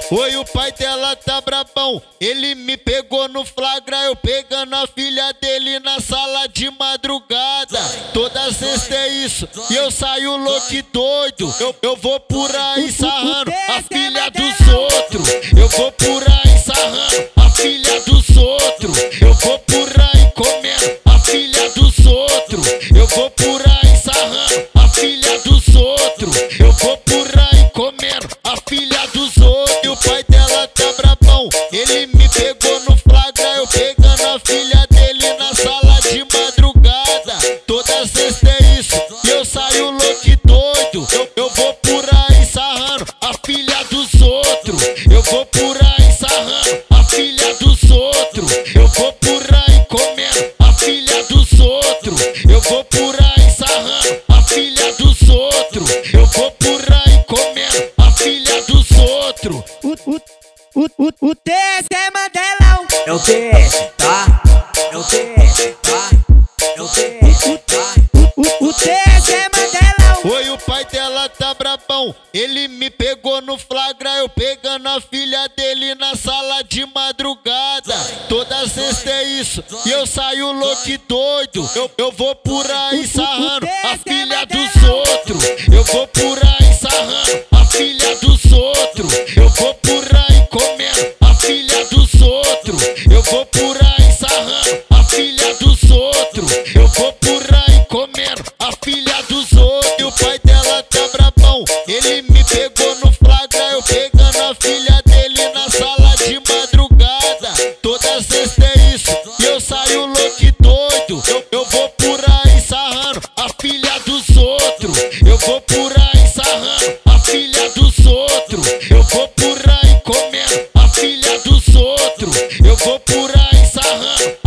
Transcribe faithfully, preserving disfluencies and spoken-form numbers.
Oi, o pai dela tá brabão, ele me pegou no flagra, eu pegando a filha dele na sala de madrugada. Toda sexta é isso, e eu saio louco e doido. Eu, eu vou por aí sarrando a filha dos outros. Eu vou por aí sarrando a filha dos outros. Eu vou por aí comendo a filha dos outros. Eu vou por aí sarrando a filha dos outros. Eu vou por aí comendo a filha dos outros. E o pai dela tá brabão, ele me pegou no flagra, eu pegando a filha dele na sala de madrugada. Toda sexta é isso, e eu saio louco e doido. Eu, eu vou por aí sarrando a filha dos outros. Eu vou por aí sarrando a filha dos outros. Eu vou por aí comendo a filha dos outros. Eu vou por aí sarrando a filha dos outros. Eu vou por aí comendo a filha dos outros. O, o, o, o, o T S é Mandelão. É o T S, tá? É o T S, tá? É o T S, tá? O, o, o T S é Mandelão. Oi, o pai dela tá brabão, ele me pegou no flagra, eu pegando a filha dele na sala de madrugada. Toda sexta é isso, e eu saio louco e doido. Eu, eu vou por aí sarrando a filha dos outros. Eu vou por aí sarrando a filha dos outros. Eu vou por aí comendo a filha dos outros. Eu vou por aí sarrando a filha dos outros. Eu vou por aí comendo a filha dos outros. E o pai dela tá brabão, ele me pegou no flagra, eu pegando a filha dele na sala de madrugada. Toda sexta é isso, e eu saio louco e doido. Eu, eu vou por aí sarrando a filha dos outros. Eu vou por aí sarrando a filha dos outros. Eu vou por aí comendo a filha dos outros. Eu vou por aí sarrando